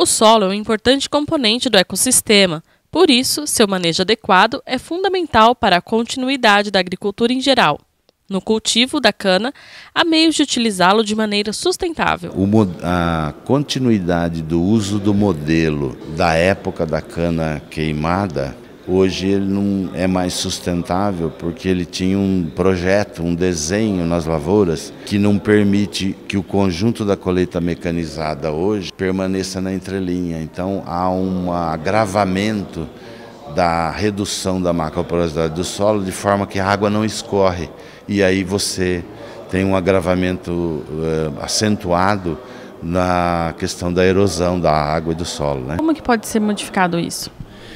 O solo é um importante componente do ecossistema, por isso, seu manejo adequado é fundamental para a continuidade da agricultura em geral. No cultivo da cana, há meios de utilizá-lo de maneira sustentável. A continuidade do uso do modelo da época da cana queimada, hoje ele não é mais sustentável porque ele tinha um projeto, um desenho nas lavouras que não permite que o conjunto da colheita mecanizada hoje permaneça na entrelinha. Então há um agravamento da redução da macroporosidade do solo de forma que a água não escorre. E aí você tem um agravamento acentuado na questão da erosão da água e do solo, né? Como que pode ser modificado isso?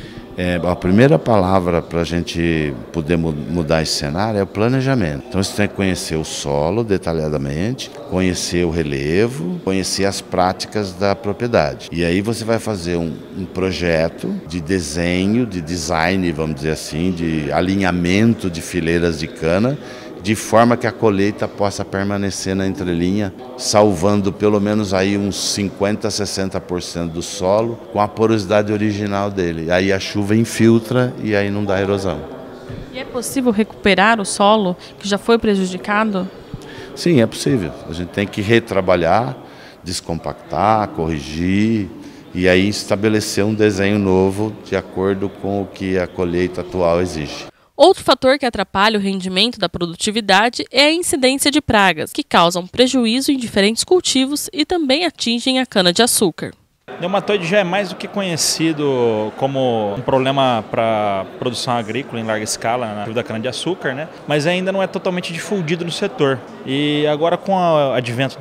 A primeira palavra para a gente poder mudar esse cenário é o planejamento. Então você tem que conhecer o solo detalhadamente, conhecer o relevo, conhecer as práticas da propriedade. E aí você vai fazer um projeto de desenho, de design, vamos dizer assim, de alinhamento de fileiras de cana, de forma que a colheita possa permanecer na entrelinha, salvando pelo menos aí uns 50% a 60% do solo com a porosidade original dele. Aí a chuva infiltra e aí não dá erosão. E é possível recuperar o solo que já foi prejudicado? Sim, é possível. A gente tem que retrabalhar, descompactar, corrigir e aí estabelecer um desenho novo de acordo com o que a colheita atual exige. Outro fator que atrapalha o rendimento da produtividade é a incidência de pragas, que causam prejuízo em diferentes cultivos e também atingem a cana-de-açúcar. O nematóide já é mais do que conhecido como um problema para produção agrícola em larga escala na da cana-de-açúcar, né? Mas ainda não é totalmente difundido no setor. E agora com o advento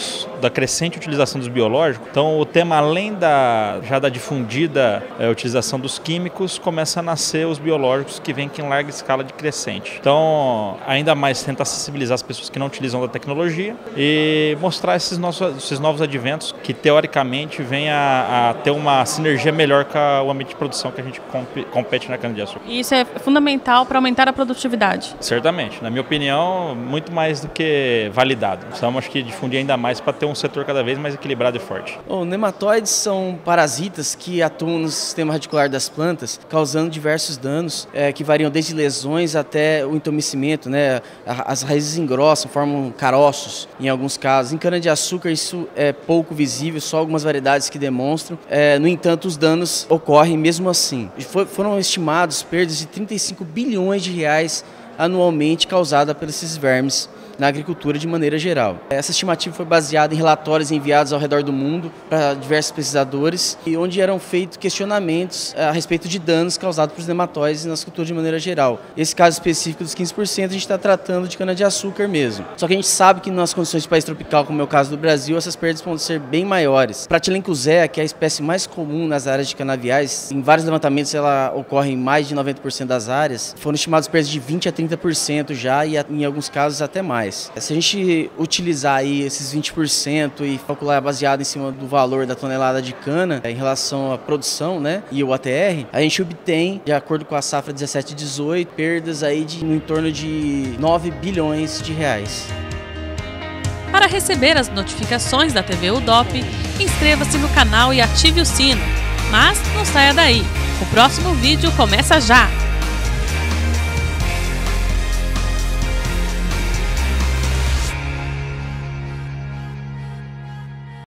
da crescente utilização dos biológicos, então o tema além da difundida utilização dos químicos, começa a nascer os biológicos que vêm em larga escala de crescente. Então ainda mais tentar sensibilizar as pessoas que não utilizam da tecnologia e mostrar esses novos adventos que teoricamente vêm a ter uma sinergia melhor com o ambiente de produção que a gente compete na cana-de-açúcar. E isso é fundamental para aumentar a produtividade? Certamente. Na minha opinião, muito mais do que validado. Precisamos, acho que, difundir ainda mais para ter um setor cada vez mais equilibrado e forte. Nematóides são parasitas que atuam no sistema radicular das plantas, causando diversos danos, que variam desde lesões até o entumecimento, né? As raízes engrossam, formam caroços em alguns casos. Em cana-de-açúcar isso é pouco visível, só algumas variedades que demonstram. No entanto, os danos ocorrem mesmo assim. Foram estimados perdas de 35 bilhões de reais anualmente causada por esses vermes na agricultura de maneira geral. Essa estimativa foi baseada em relatórios enviados ao redor do mundo para diversos pesquisadores e onde eram feitos questionamentos a respeito de danos causados por nematóides na agricultura de maneira geral. Esse caso específico dos 15% a gente está tratando de cana-de-açúcar mesmo. Só que a gente sabe que nas condições de país tropical, como é o caso do Brasil, essas perdas podem ser bem maiores. Pratilencozea, que é a espécie mais comum nas áreas de canaviais, em vários levantamentos ela ocorre em mais de 90% das áreas, foram estimados perdas de 20% a 30% já e em alguns casos até mais. Se a gente utilizar aí esses 20% e calcular baseado em cima do valor da tonelada de cana em relação à produção, né, e o ATR, a gente obtém, de acordo com a safra 17 e 18, perdas aí no entorno de 9 bilhões de reais. Para receber as notificações da TV UDOP, inscreva-se no canal e ative o sino. Mas não saia daí, o próximo vídeo começa já!